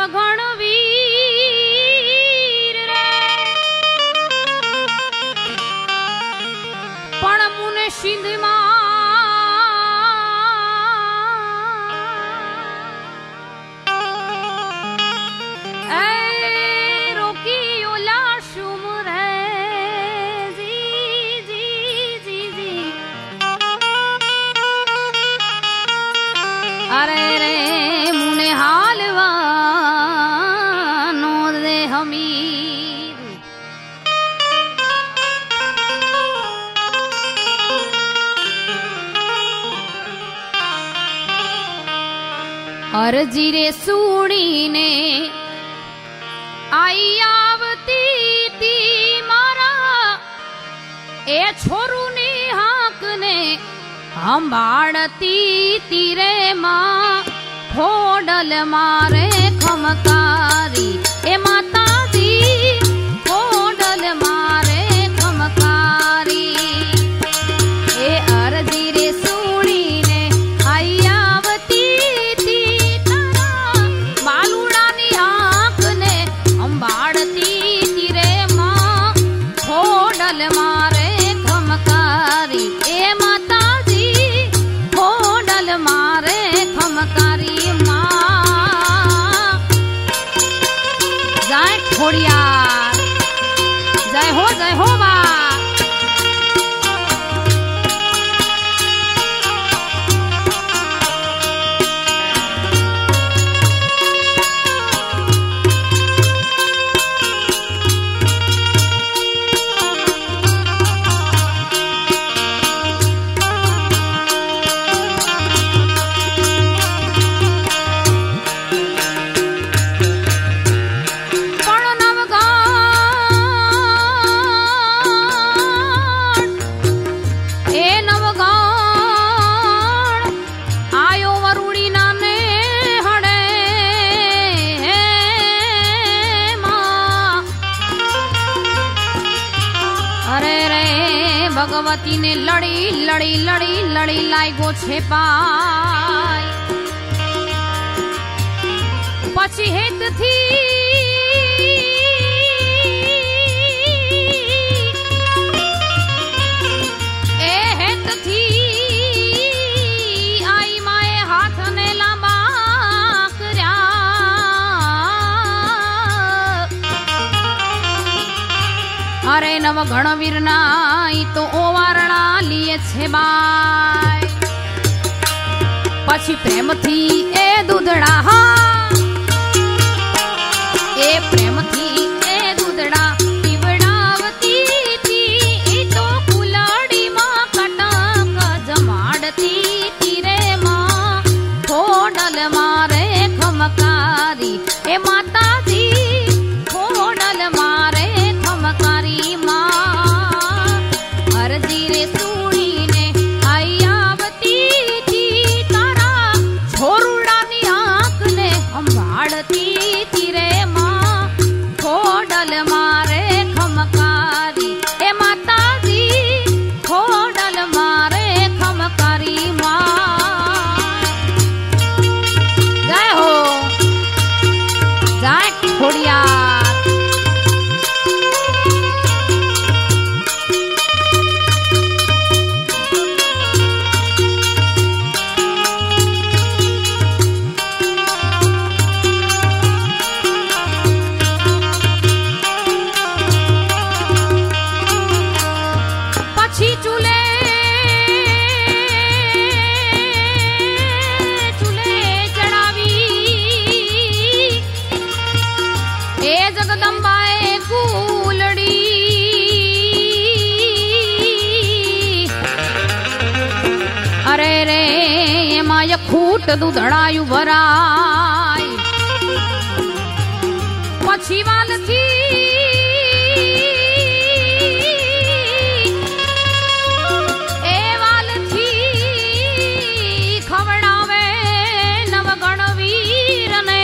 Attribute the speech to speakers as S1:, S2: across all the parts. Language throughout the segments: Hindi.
S1: नवगणवीर रे पण मुने सिंध मा अरे रे मुने हालवा नो दे हमीर अर्जी रे सुनी ने आई आवती ती मारा ए छोरू ने हाक ने संभाळती तीरे मां खोडल मारे खमकारी ए माताजी खोडल मारे खमकारी ए अर्जी रे सुनी ने आई आवती ती तारा बालुडानी आंख ने संभाळती तीरे मां खोडल मारे खमकारी ए माताजी खोडल मारे खमकारी मां जय खोड़ियार जय हो बा भगवती ने लड़ी लड़ी लड़ी लड़ी लाई गो छे पाई पछी हेत थी ए हेत थी आई माए हाथ ने लांबा कर्या अरे नव गणवीर नाई तो ओवारणा लिए छे बाय पछी प्रेम थी ए दूधड़ा ए प्रेम थी ए दूधड़ा पीवड़ावती थी ई तो कुलाड़ी मां कटक जमाड़ती तीरे मां खोडल मारे खमकारी ए माताजी खोडल मारे खमकारी अर्जी रे सुनी ने आई आवती थी तारा छोरुडानी आंख ने संभाळती तीरे मां खोडल मारे खमकारी ए माताजी खोडल मारे खमकारी मां जय हो जय खोड़ियार खूट दूधड़ायु भराय पछी वाल थी ए वाल थी खवड़ावे नवगणवीर ने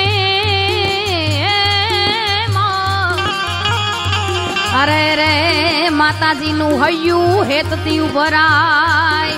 S1: अरे रे माताजी नु हयू हेतती उभराय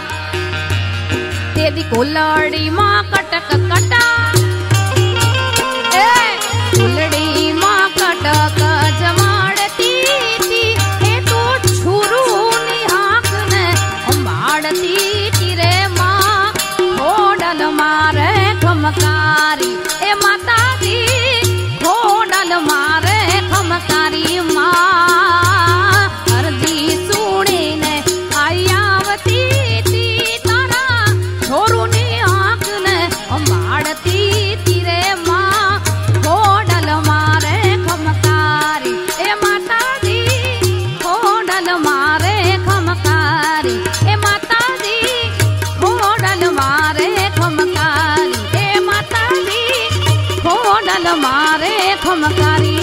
S1: तेदी कोलड़ी मां कटक कटा ए फुलड़ी माँ कटक जमाड़ती थी ए तो छुरू निहाक ने माड़ती थी रे माँ होडल मारे खमकारी ए माता दी होडल मारे खमकारी माँ अर्जी सुनी ने आयावती थी तारा छोरू निहाक ने माड़ती थी रे माँ होडल मारे खमकारी ए माता दी होडल मारे खमकारी ए माता दी होडल मारे खमकारी ए माता दी होडल मारे खमकारी।